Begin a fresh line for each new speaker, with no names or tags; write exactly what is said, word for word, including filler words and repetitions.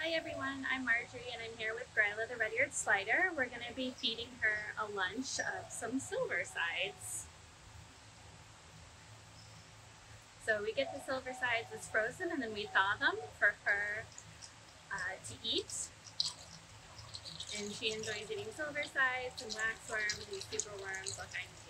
Hi everyone, I'm Marjorie and I'm here with Gryla the red-eared slider. We're going to be feeding her a lunch of some silver sides. So we get the silver sides as frozen and then we thaw them for her uh, to eat. And she enjoys eating silver sides and waxworms and superworms, all kinds.